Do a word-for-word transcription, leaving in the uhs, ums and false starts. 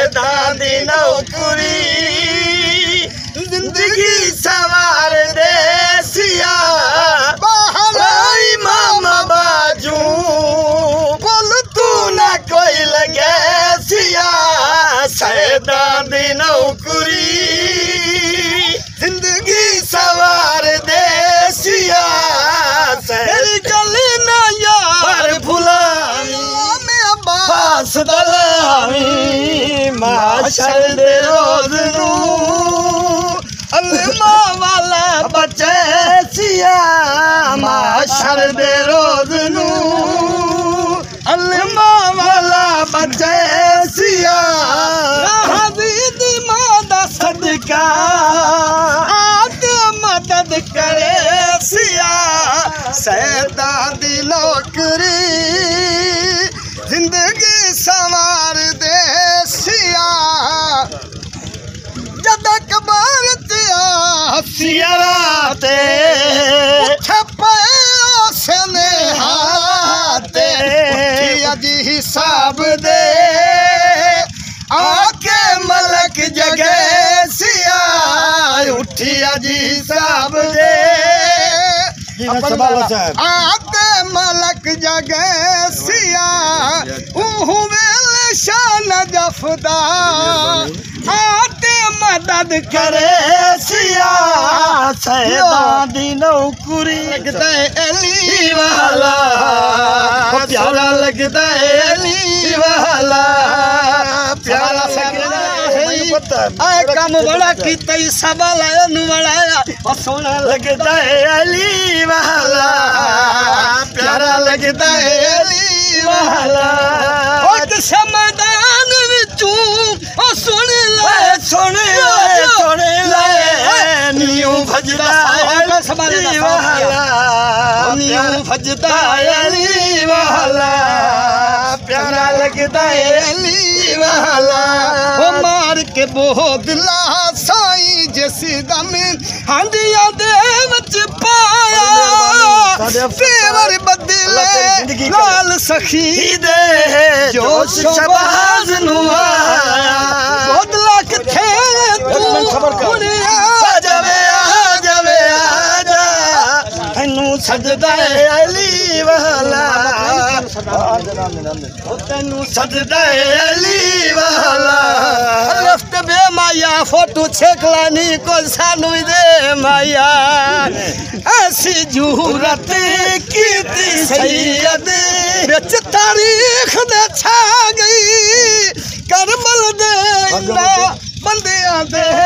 सैदा दी नौकरी जिंदगी सवार देसिया इमाम बाजू बोल तू ना कोई लगे सिया सैदा दी नौकरी जिंदगी सवार देसिया तेरी गली ना यार भुलावी बास दलावी माशर दे रोज नू अल्मा वाला बचे सिया माशर दे रोज नू अल्मा वाला बचे सिया हबीब मादा सदका आते मदद करे सिया सैदा दी नौकरी जिंदगी सवार दे सिया जद कबार तिया सियाराते छपे ओसने हाते अजी हिसाब दे आके मलक जगे सिया उठी अजी हिसाब दे आके मलक जगे सिया शान जफदा आते मदद करे सिया सैदा दी नौकरी लगता है अली वाला प्यारा लगता है अली वाला प्यारा लगता है काम बड़ा कीता सब लाया नु बढ़ाया सोना लगता है अली वाला प्यारा लगता है अली वाला समाधान विचू ओ सुन ले सुन ले सुन ले न्यू भजदा अली वाला न्यू भजदा अली वाला प्यारा लगदा अली वाला ओ मार के बोदला साईं जिस दम हांडिया दे विच पाया फेवर बदले लाल सखी दे जोश शबाज नु आया बोदला किथे तू आ जावे आ जावे आ जा तैनू सजदा अली वाला तैनू सजदा अली वाला रफ्त बे माया फोटो छेकलानी को सानू दे माया ऐसी जूरत कीती सैयद बिच तारीख दे छा गई करमल दे बंदियां दे